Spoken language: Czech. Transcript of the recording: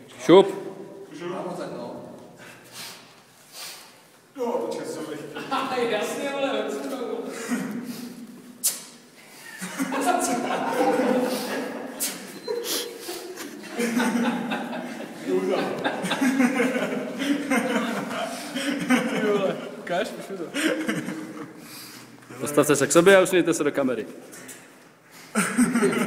Šup. Jo, počkej, co bych. Jasně, vole, co to bylo? Ukáž, píšu to. Postavte se k sobě a usmějte se do kamery.